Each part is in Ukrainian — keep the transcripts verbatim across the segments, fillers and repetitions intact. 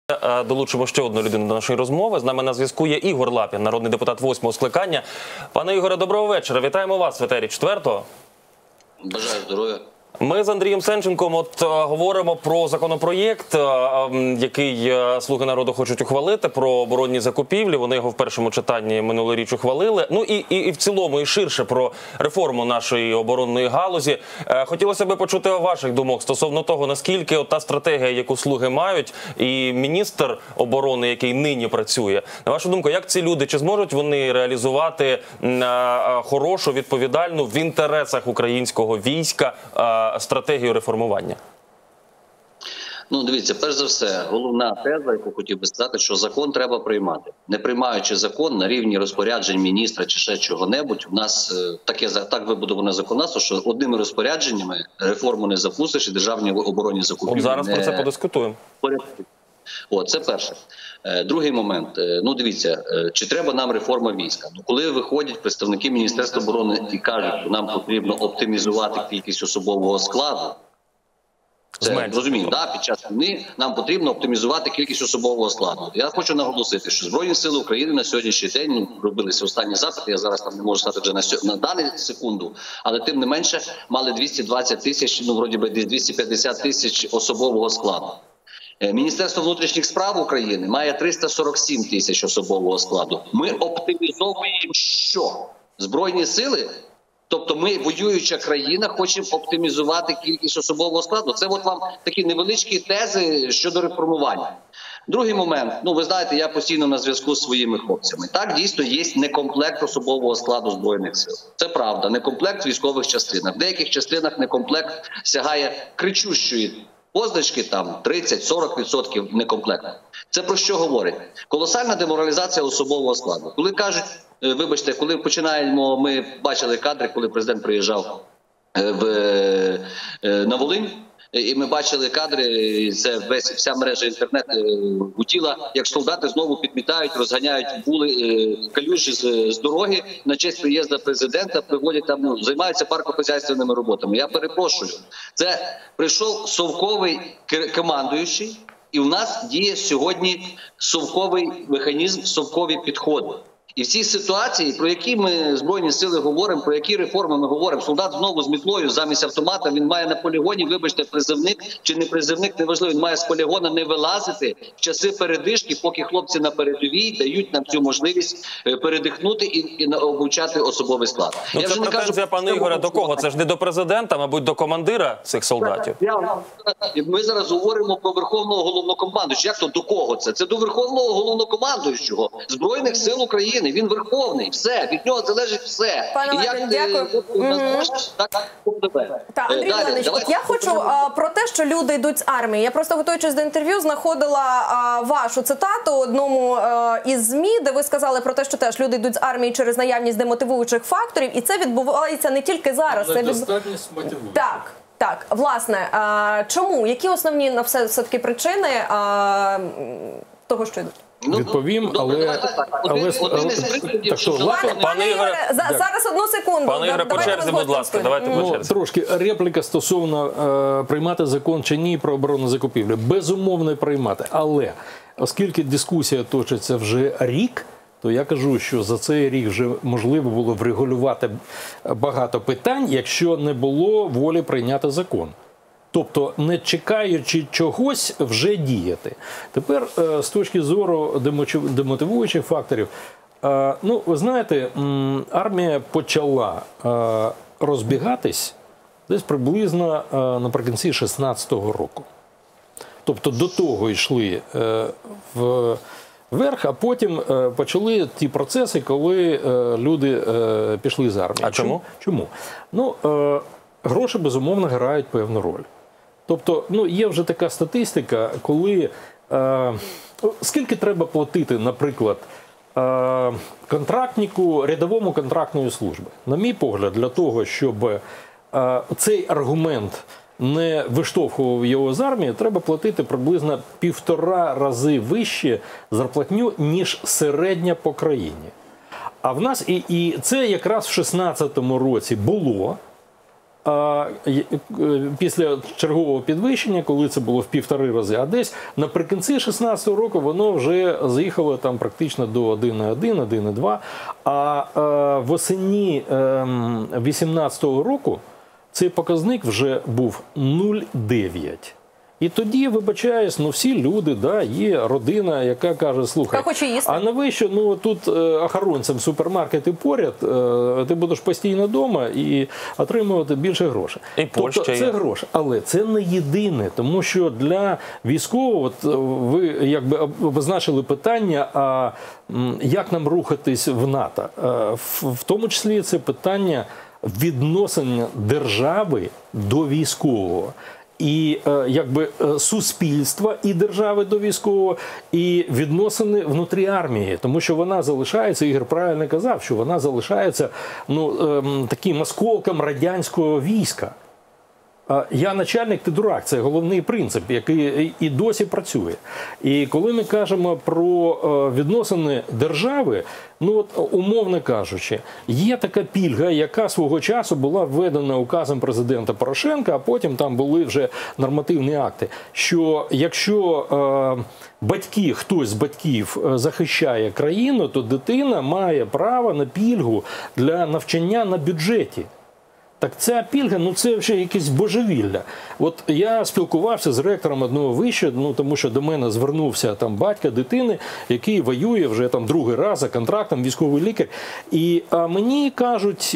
Долучимо ще одну людину до нашої розмови. З нами на зв'язку є Ігор Лапін, народний депутат восьмого скликання. Пане Ігоре, доброго вечора. Вітаємо вас в етері четвертого. Бажаю здоров'я. Ми з Андрієм Сенченком от говоримо про законопроєкт, який «Слуги народу» хочуть ухвалити, про оборонні закупівлі. Вони його в першому читанні минулоріч ухвалили. Ну і, і, і в цілому, і ширше про реформу нашої оборонної галузі. Хотілося б почути ваших думок стосовно того, наскільки от та стратегія, яку «Слуги» мають, і міністр оборони, який нині працює. На вашу думку, як ці люди, чи зможуть вони реалізувати хорошу, відповідальну, в інтересах українського війська стратегію реформування? Ну, дивіться, перш за все, головна теза, яку хотів би сказати, що закон треба приймати. Не приймаючи закон на рівні розпоряджень міністра чи ще чого-небудь, у нас таке так вибудоване законодавство, що одними розпорядженнями реформу не запустиш і державні оборонні закупівлі. От зараз не... про це подискутуємо. О, це перше. Другий момент. Ну, дивіться, чи треба нам реформа війська? Ну, коли виходять представники Міністерства оборони і кажуть, що нам потрібно оптимізувати кількість особового складу, це, розуміємо, да, під час війни нам потрібно оптимізувати кількість особового складу. Я хочу наголосити, що Збройні сили України на сьогоднішній день, ну, робилися останні запити, я зараз там не можу сказати вже на, на дану секунду, але тим не менше мали двісті двадцять тисяч, ну, вроді би двісті п'ятдесят тисяч особового складу. Міністерство внутрішніх справ України має триста сорок сім тисяч особового складу. Ми оптимізовуємо що? Збройні сили? Тобто ми, воююча країна, хочемо оптимізувати кількість особового складу. Це от вам такі невеличкі тези щодо реформування. Другий момент. Ну, ви знаєте, я постійно на зв'язку з своїми хлопцями. Так, дійсно, є некомплект особового складу Збройних сил. Це правда, некомплект в військових частинах. В деяких частинах некомплект сягає кричущої позначки, там тридцять-сорок відсотків некомплекту. Це про що говорить? Колосальна деморалізація особового складу. Коли кажуть, вибачте, коли починаємо, ми бачили кадри, коли президент приїжджав в, на Волинь, і ми бачили кадри, це весь, вся мережа інтернет гуділа, як солдати знову підмітають, розганяють були, калюжі з, з дороги на честь приїзду президента, приводять там, ну, займаються паркохозяйственними роботами. Я перепрошую, це прийшов совковий командуючий, і в нас діє сьогодні совковий механізм, совкові підходи. І в цій ситуації, про які ми Збройні сили говоримо, про які реформи ми говоримо, солдат знову з мітлою замість автомата, він має на полігоні, вибачте, призивник чи не призивник, неважливо, він має з полігона не вилазити в часи передишки, поки хлопці на передовій дають нам цю можливість передихнути і, і обучати особовий склад. Ну, я це вже не претензія, кажу, пане Ігоре, до кого? Це ж не до президента, мабуть, до командира цих солдатів. Ми зараз говоримо про Верховного Головнокомандуючого. Як то до кого це? Це до Верховного Головнокомандуючого Збройних сил України. Він верховний, все, від нього залежить все. Пане Лапін, дякую. Так, Андрій Іванович, я хочу а, про те, що люди йдуть з армії. Я просто, готуючись до інтерв'ю, знаходила а, вашу цитату у одному а, із ЗМІ, де ви сказали про те, що теж люди йдуть з армії через наявність демотивуючих факторів, і це відбувається не тільки зараз. Це Недостатність мотивує. Так, так, власне. А, чому? Які основні на все, все-таки причини а, того, що йдуть? Відповім, але... але, але так що, пане, пане Ігоре, за, зараз одну секунду. Пане Ігоре, по черзі, будь ласка, давайте по черзі. Ну, трошки репліка стосовно е, приймати закон чи ні про оборонну закупівлю. Безумовно приймати, але оскільки дискусія точиться вже рік, то я кажу, що за цей рік вже можливо було врегулювати багато питань, якщо не було волі прийняти закон. Тобто, не чекаючи чогось, вже діяти. Тепер, з точки зору демотивуючих факторів, ну, ви знаєте, армія почала розбігатись десь приблизно наприкінці шістнадцятого року. Тобто, до того йшли вверх, а потім почали ті процеси, коли люди пішли з армії. А чому? Чому? Ну, гроші, безумовно, грають певну роль. Тобто, ну, є вже така статистика, коли е, скільки треба платити, наприклад, е, контрактнику, рядовому контрактної служби. На мій погляд, для того, щоб е, цей аргумент не виштовхував його з армії, треба платити приблизно півтора рази вище зарплатню, ніж середня по країні. А в нас, і, і це якраз в шістнадцятому році було. А після чергового підвищення, коли це було в півтори рази, а десь наприкінці шістнадцятого року воно вже заїхало там практично до один цілих один, один цілих два. А е, восені е, вісімнадцятого року цей показник вже був нуль цілих дев'ять. І тоді, вибачаюсь, ну всі люди, да, є родина, яка каже, слухай, а навіщо, ну тут е, охоронцям супермаркети поряд, е, ти будеш постійно вдома і отримувати більше грошей. І тобто це є. Гроші, але це не єдине, тому що для військового, от ви якби обозначили питання, а як нам рухатись в НАТО? Е, в, в тому числі це питання відносин держави до військового. І е, якби е, суспільства і держави до військового, і відносини внутрі армії, тому що вона залишається, Ігор правильно казав, що вона залишається ну, е, таким осколком радянського війська. Е, я начальник, ти дурак, це головний принцип, який і досі працює. І коли ми кажемо про е, відносини держави, ну от, умовно кажучи, є така пільга, яка свого часу була введена указом президента Порошенка, а потім там були вже нормативні акти, що якщо е, батьки, хтось з батьків захищає країну, то дитина має право на пільгу для навчання на бюджеті. Так ця пільга, ну це вже якесь божевілля. От я спілкувався з ректором одного вишу, ну тому що до мене звернувся там батько дитини, який воює вже там другий раз за контрактом, військовий лікар. І а мені кажуть,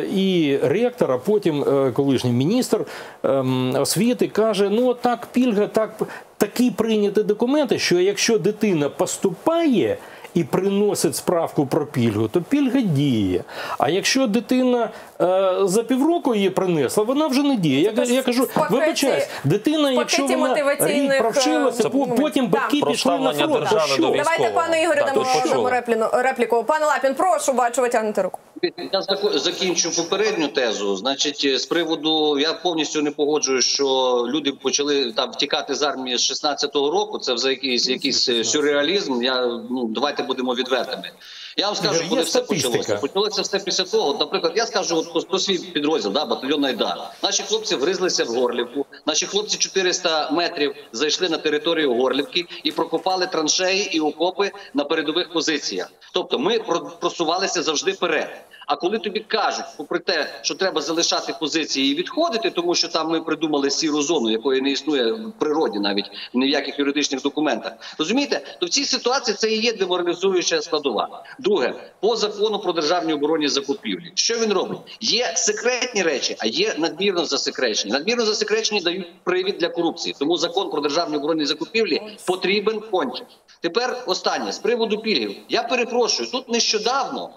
і ректор, а потім колишній міністр ем, освіти каже, ну так пільга, так, такі прийняті документи, що якщо дитина поступає і приносить справку про пільгу, то пільга діє. А якщо дитина е, за півроку її принесла, вона вже не діє. Я, я кажу, вибачаюсь, дитина, якщо вона рік провчилася, потім батьки да. пішли на фронт. Давайте, пане Ігорю, дамо репліку. Пане Лапін, прошу, бачу, ви тягнете руку. Я закінчу попередню тезу. Значить, з приводу, я повністю не погоджуюсь, що люди почали там втікати з армії з шістнадцятого року. Це вже якийсь, якийсь сюрреалізм. Я, ну, давайте будемо відвертими. Я вам скажу, коли все почалося. Почалося все після того. От, наприклад, я скажу от, про свій підрозділ, да, батальйон Айдар. Наші хлопці вгризлися в Горлівку. Наші хлопці чотириста метрів зайшли на територію Горлівки і прокопали траншеї і окопи на передових позиціях. Тобто ми просувалися завжди вперед. А коли тобі кажуть, попри те, що треба залишати позиції і відходити, тому що там ми придумали сіру зону, якої не існує в природі навіть, ні в яких юридичних документах. Розумієте? То в цій ситуації це і є деморалізуюча складова. Друге, по закону про державні оборонні закупівлі. Що він робить? Є секретні речі, а є надмірно засекречені. Надмірно засекречені дають привід для корупції. Тому закон про державні оборонні закупівлі потрібен конче. Тепер останнє, з приводу пільгів. Я перепрошую, тут нещодавно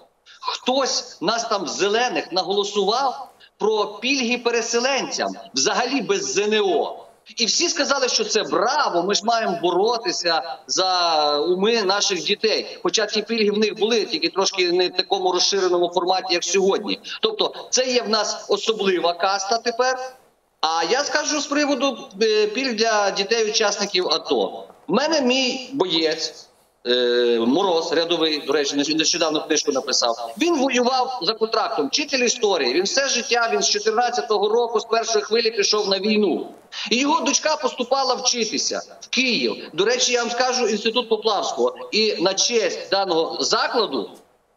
хтось нас там зелених наголосував про пільги переселенцям, взагалі без ЗНО. І всі сказали, що це браво, ми ж маємо боротися за уми наших дітей. Хоча ті пільги в них були, тільки трошки не в такому розширеному форматі, як сьогодні. Тобто це є в нас особлива каста тепер. А я скажу з приводу пільг для дітей-учасників АТО. В мене мій боєць, Мороз, рядовий, до речі, нещодавно книжку написав. Він воював за контрактом, вчитель історії. Він все життя, він з чотирнадцятого року, з першої хвилі пішов на війну. І його дочка поступала вчитися в Київ. До речі, я вам скажу, інститут Поплавського. І на честь даного закладу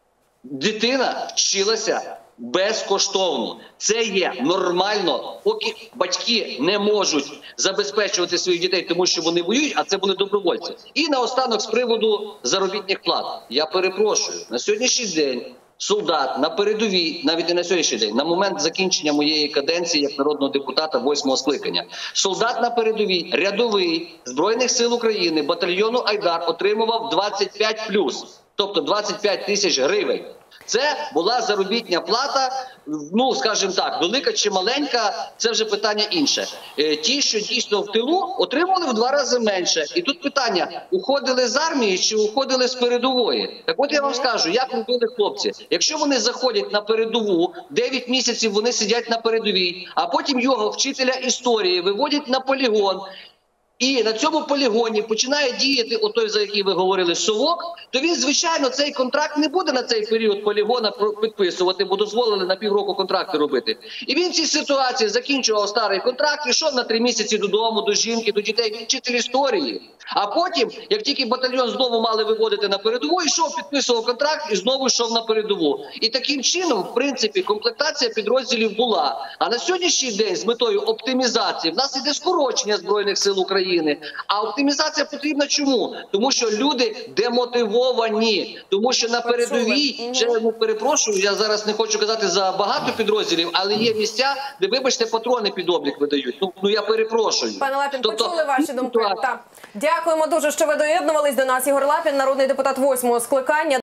дитина вчилася безкоштовно. Це є нормально, поки батьки не можуть забезпечувати своїх дітей, тому що вони воюють, а це були добровольці. І наостанок з приводу заробітних плат. Я перепрошую, на сьогоднішній день солдат на передовій, навіть не на сьогоднішній день, на момент закінчення моєї каденції як народного депутата восьмого скликання, солдат на передовій, рядовий Збройних сил України, батальйону Айдар отримував двадцять п'ять плюс, тобто двадцять п'ять тисяч гривень. Це була заробітня плата, ну, скажімо так, велика чи маленька, це вже питання інше. Ті, що дійсно в тилу, отримали в два рази менше. І тут питання, уходили з армії чи уходили з передової? Так от я вам скажу, як робили хлопці. Якщо вони заходять на передову, дев'ять місяців вони сидять на передовій, а потім його, вчителя історії, виводять на полігон, і на цьому полігоні починає діяти отой, за який ви говорили, совок, то він, звичайно, цей контракт не буде на цей період полігона підписувати, бо дозволили на півроку контракти робити. І він в цій ситуації закінчував старий контракт, йшов на три місяці додому, до жінки, до дітей, він вчитель історії. А потім, як тільки батальйон знову мали виводити на передову, йшов, підписував контракт і знову йшов на передову. І таким чином, в принципі, комплектація підрозділів була. А на сьогоднішній день з метою оптимізації в нас іде скорочення Збройних сил України. А оптимізація потрібна чому? Тому що люди демотивовані. Тому що на передовій, ще я перепрошую, я зараз не хочу казати за багато підрозділів, але є місця, де, вибачте, патрони під облік видають. Ну, ну я перепрошую. Пане Лапін, тобто, почули ваші думки. Так. Дякуємо дуже, що ви доєднувались до нас. Ігор Лапін, народний депутат восьмого скликання.